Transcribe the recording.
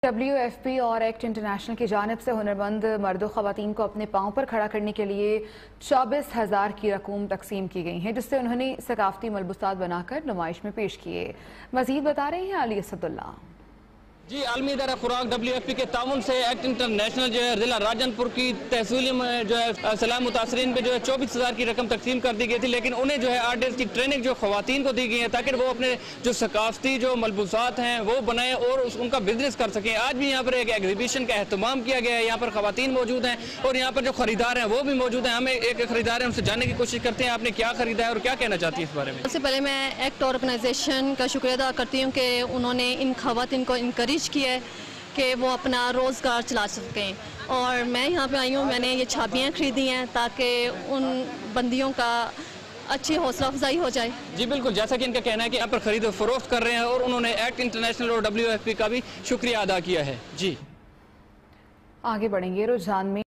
WFP और act international की जानिब से हुनरमंद मर्दों ख़वातीन को अपने पांव पर खड़ा करने के लिए 24,000 की रकूम तकसीम की गई हैं, जिससे उन्होंने सकाफती मलबूसात बनाकर नुमाइश में पेश किए। मजीद बता रहे हैं अली असदुल्ला। जी, आलमी इदारा खुराक WFP के ताउन से एक्ट इंटरनेशनल जो है जिला राजनपुर की तहसील में जो है सलाम मुतासरीन पे जो है 24,000 की रकम तकसीम कर दी गई थी, लेकिन उन्हें जो है 8 डेज की ट्रेनिंग जो खवातीन को दी गई है ताकि वो अपने जो सकाफती जो मलबूसात हैं वो बनाएं और उनका बिजनेस कर सकें। आज भी यहाँ पर एक एग्जीबिशन का एहतमाम किया गया है। यहाँ पर खवातीन मौजूद हैं और यहाँ पर जो खरीदार हैं वो भी मौजूद हैं। हमें एक खरीदार है, उनसे जानने की कोशिश करते हैं आपने क्या खरीदा है और क्या कहना चाहती है इस बारे में। सबसे पहले मैं एक्ट ऑर्गेनाइजेशन का शुक्रिया अदा करती हूँ कि उन्होंने इन खवातीन को इंकरेज किया है कि वो अपना रोज़गार चला सकें। और मैं यहाँ पे आई हूँ, मैंने ये छाबियाँ खरीदी हैं ताकि उन बंदियों का अच्छी हौसला अफजाई हो जाए। जी बिल्कुल, जैसा कि इनका कहना है कि यहाँ पर खरीद फरोख्त कर रहे हैं और उन्होंने एक्ट इंटरनेशनल और WFP का भी शुक्रिया अदा किया है। जी आगे बढ़ेंगे रुझान में।